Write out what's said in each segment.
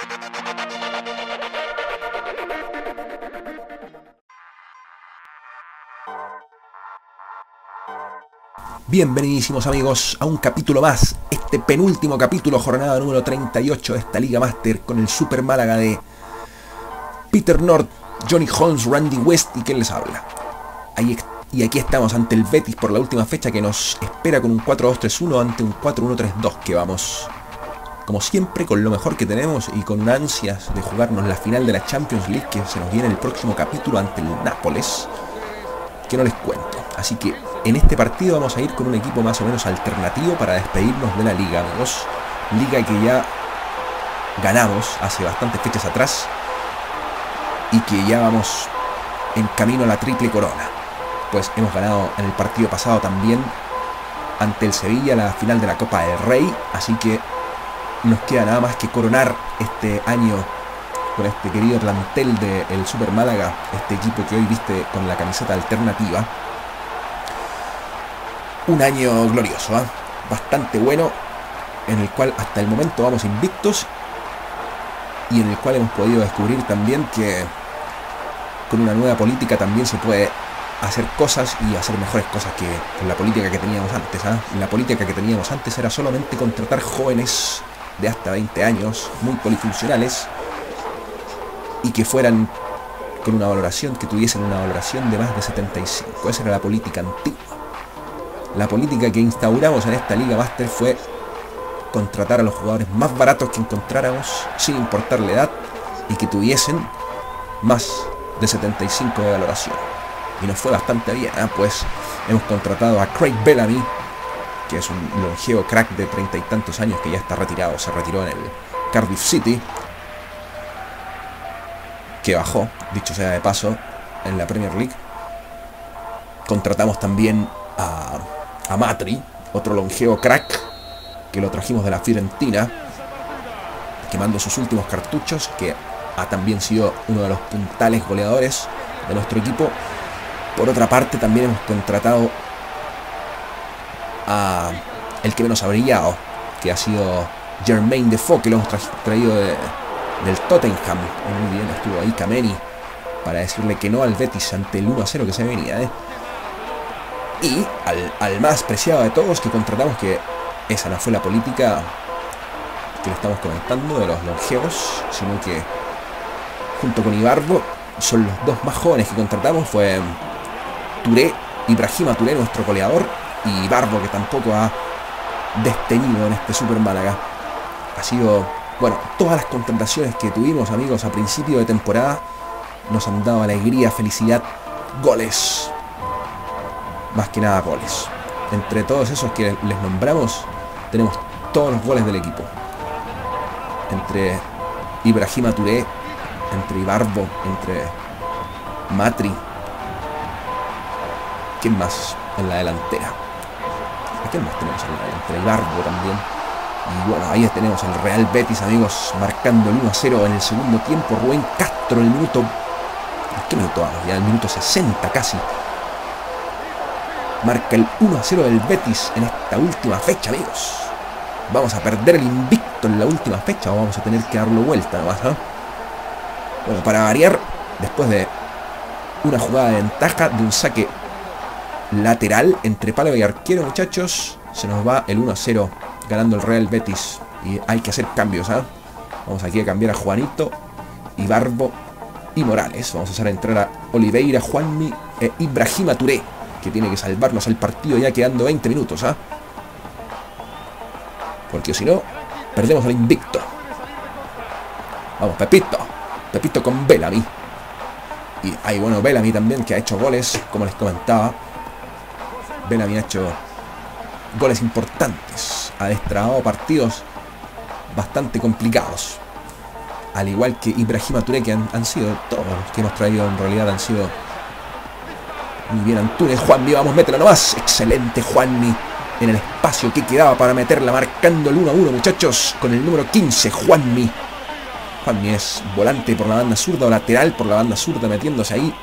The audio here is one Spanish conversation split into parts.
Bienvenidísimos amigos a un capítulo más, este penúltimo capítulo, jornada número 38 de esta Liga Master con el Super Málaga de Peter North, Johnny Holmes, Randy West y quien les habla. Y aquí estamos ante el Betis por la última fecha que nos espera con un 4-2-3-1 ante un 4-1-3-2 que vamos, como siempre, con lo mejor que tenemos y con ansias de jugarnos la final de la Champions League que se nos viene el próximo capítulo ante el Nápoles, que no les cuento. Así que en este partido vamos a ir con un equipo más o menos alternativo para despedirnos de la Liga, amigos. Liga que ya ganamos hace bastantes fechas atrás y que ya vamos en camino a la triple corona. Pues hemos ganado en el partido pasado también ante el Sevilla la final de la Copa del Rey, así que nos queda nada más que coronar este año con este querido plantel del Super Málaga, este equipo que hoy viste con la camiseta alternativa. Un año glorioso, bastante bueno, en el cual hasta el momento vamos invictos y en el cual hemos podido descubrir también que con una nueva política también se puede hacer cosas y hacer mejores cosas que con la política que teníamos antes. La política que teníamos antes era solamente contratar jóvenes de hasta 20 años, muy polifuncionales, y que fueran con una valoración, que tuviesen una valoración de más de 75. Esa era la política antigua. La política que instauramos en esta Liga Master fue contratar a los jugadores más baratos que encontráramos, sin importar la edad, y que tuviesen más de 75 de valoración. Y nos fue bastante bien, pues hemos contratado a Craig Bellamy, que es un longevo crack de 30 y tantos años que ya está retirado, se retiró en el Cardiff City, que bajó, dicho sea de paso, en la Premier League. Contratamos también a Matri, otro longevo crack, que lo trajimos de la Fiorentina, quemando sus últimos cartuchos, que ha también sido uno de los puntales goleadores de nuestro equipo. Por otra parte, también hemos contratado a el que menos ha brillado, que ha sido Jermaine Defoe, que lo hemos traído del Tottenham. Muy bien, estuvo ahí Kameni para decirle que no al Betis ante el 1-0 que se venía, Y al más preciado de todos que contratamos, que esa no fue la política que le estamos comentando de los longevos, sino que junto con Ibarbo son los dos más jóvenes que contratamos. Fue Ibrahima Touré, nuestro goleador, y Ibarbo, que tampoco ha destenido en este Super Málaga. Ha sido, bueno, todas las contrataciones que tuvimos, amigos, a principio de temporada nos han dado alegría, felicidad, goles. Más que nada goles. Entre todos esos que les nombramos, tenemos todos los goles del equipo. Entre Ibrahima Touré, entre Ibarbo, entre Matri. ¿Quién más en la delantera? ¿A quién más tenemos en la delantera? Ibarbo también. Y bueno, ahí tenemos el Real Betis, amigos, marcando el 1-0 en el segundo tiempo. Rubén Castro en el minuto... ¿En qué minuto vamos? Ya el minuto 60 casi. Marca el 1-0 del Betis en esta última fecha, amigos. ¿Vamos a perder el invicto en la última fecha o vamos a tener que darlo vuelta nomás, Bueno, para variar, después de una jugada de ventaja, de un saque lateral entre palo y arquero, muchachos, se nos va el 1-0 ganando el Real Betis. Y hay que hacer cambios, Vamos aquí a cambiar a Juanito, Ibarbo y Morales. Vamos a hacer entrar a Oliveira, Juanmi e Ibrahima Touré, que tiene que salvarnos el partido ya quedando 20 minutos, porque si no, perdemos el invicto. Vamos, Pepito. Pepito con Bellamy. Y hay, bueno, Bellamy también, que ha hecho goles, como les comentaba. Bellamy ha hecho goles importantes. Ha destrabado partidos bastante complicados. Al igual que Ibrahima Touré, que han sido todos los que hemos traído, en realidad han sido muy bien. Antunes, Juanmi, vamos, métela nomás. Excelente Juanmi en el espacio que quedaba para meterla, marcando el 1-1, muchachos, con el número 15, Juanmi. Juanmi es volante por la banda zurda o lateral por la banda zurda, metiéndose ahí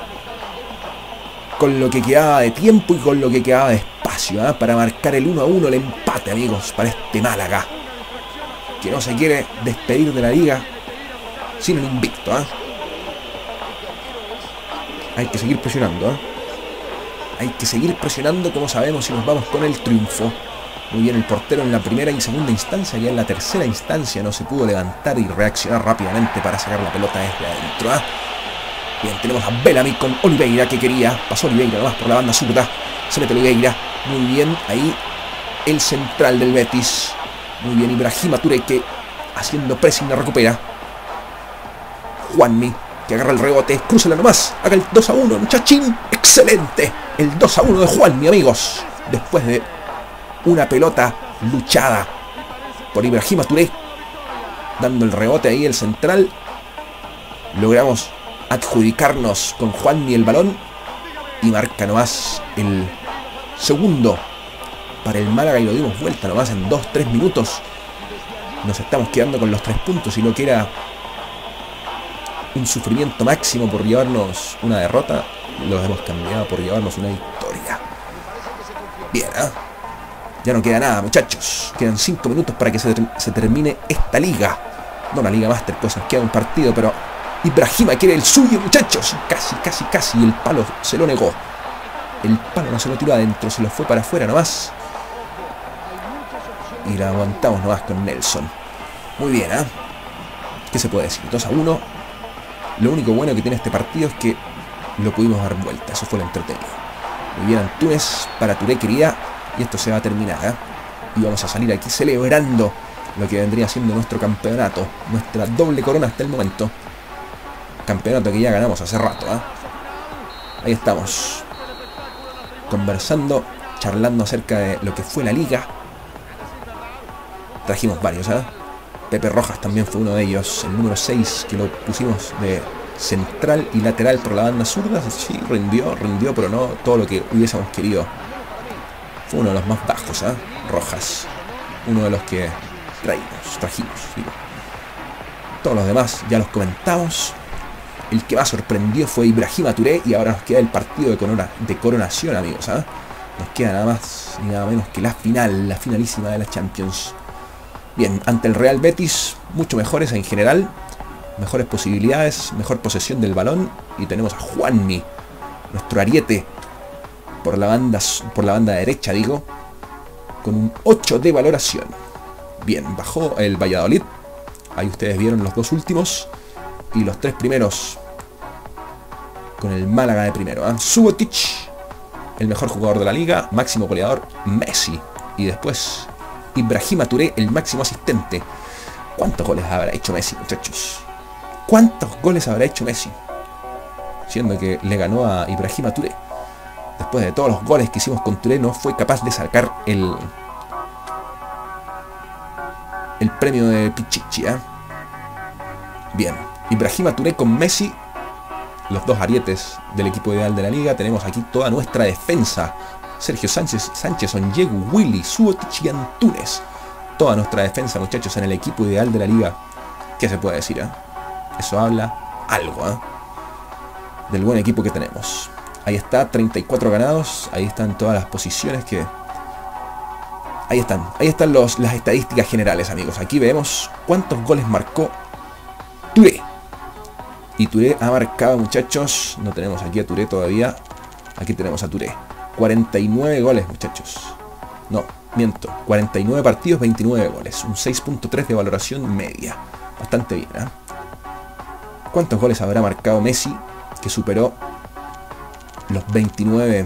con lo que quedaba de tiempo y con lo que quedaba de espacio, para marcar el 1-1, el empate, amigos, para este Málaga. que no se quiere despedir de la liga sin un invicto, ¿eh? Hay que seguir presionando, ¿eh? Hay que seguir presionando, como sabemos, si nos vamos con el triunfo. Muy bien el portero en la primera y segunda instancia, ya en la tercera instancia no se pudo levantar y reaccionar rápidamente para sacar la pelota desde adentro, ¿eh? Bien, tenemos a Bellamy con Oliveira, que quería, pasó Oliveira nomás por la banda zurda, se mete Oliveira, muy bien, ahí el central del Betis, muy bien, Ibrahima Touré, que haciendo pressing la recupera, Juanmi, que agarra el rebote, crúzala nomás, haga el 2-1, muchachín, excelente, el 2-1 de Juanmi, amigos, después de una pelota luchada por Ibrahima Touré, dando el rebote ahí el central, logramos adjudicarnos con Juanmi el balón y marca nomás el segundo para el Málaga y lo dimos vuelta nomás en 2-3 minutos. Nos estamos quedando con los 3 puntos y lo que era un sufrimiento máximo por llevarnos una derrota, lo hemos cambiado por llevarnos una victoria. Bien, ¿eh? Ya no queda nada, muchachos. Quedan 5 minutos para que se termine esta liga. No la Liga Master, pues nos queda un partido, pero Ibrahima quiere el suyo, muchachos. Casi. El palo se lo negó. El palo no se lo tiró adentro, se lo fue para afuera nomás. Y la aguantamos nomás con Nelson. Muy bien, ¿eh? ¿Qué se puede decir? 2-1. Lo único bueno que tiene este partido es que lo pudimos dar vuelta. Eso fue lo entretenido. Muy bien, Antunes para Touré, querida. Y esto se va a terminar, ¿eh? Y vamos a salir aquí celebrando lo que vendría siendo nuestro campeonato. Nuestra doble corona hasta el momento. Campeonato que ya ganamos hace rato, ¿eh? Ahí estamos. Conversando, charlando acerca de lo que fue la liga. Trajimos varios, ¿eh? Pepe Rojas también fue uno de ellos. El número 6 que lo pusimos de central y lateral por la banda zurda. Sí, rindió, pero no todo lo que hubiésemos querido. Fue uno de los más bajos, ¿eh? Rojas. Uno de los que trajimos, digo. Todos los demás ya los comentamos. El que más sorprendió fue Ibrahima Touré. Y ahora nos queda el partido de coronación, amigos, ¿eh? Nos queda nada más ni nada menos que la final, la finalísima de la Champions. Bien, ante el Real Betis, mucho mejores en general. Mejores posibilidades, mejor posesión del balón. Y tenemos a Juanmi, nuestro ariete, por la banda derecha, digo, con un 8 de valoración. Bien, bajó el Valladolid. Ahí ustedes vieron los 2 últimos. Y los 3 primeros con el Málaga de primero, ¿eh? Subotic, el mejor jugador de la liga. Máximo goleador, Messi. Y después Ibrahima Touré, el máximo asistente. ¿Cuántos goles habrá hecho Messi, muchachos? ¿Cuántos goles habrá hecho Messi? Siendo que le ganó a Ibrahima Touré. Después de todos los goles que hicimos con Touré, no fue capaz de sacar el premio de Pichichi, ¿eh? Bien, Ibrahima Touré con Messi, los 2 arietes del equipo ideal de la liga. Tenemos aquí toda nuestra defensa. Sergio Sánchez, Onyegu, Willy, Subotic y Antunes. Toda nuestra defensa, muchachos, en el equipo ideal de la liga. ¿Qué se puede decir, eh? Eso habla algo, ¿eh? Del buen equipo que tenemos. Ahí está, 34 ganados. Ahí están todas las posiciones que... Ahí están las estadísticas generales, amigos. Aquí vemos cuántos goles marcó Touré. Y Touré ha marcado, muchachos. No tenemos aquí a Touré todavía. Aquí tenemos a Touré. 49 goles, muchachos. No, miento. 49 partidos, 29 goles. Un 6.3 de valoración media. Bastante bien, ¿eh? ¿Cuántos goles habrá marcado Messi, que superó los 29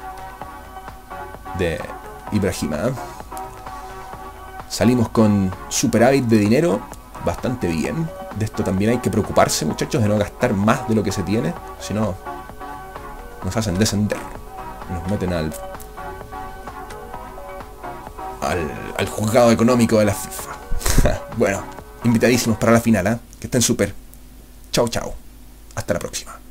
de Ibrahima, ¿eh? Salimos con superávit de dinero. Bastante bien. De esto también hay que preocuparse, muchachos, de no gastar más de lo que se tiene. Si no, nos hacen descender. Nos meten al juzgado económico de la FIFA. Bueno, invitadísimos para la final, ¿eh? Que estén súper. Chao, chao. Hasta la próxima.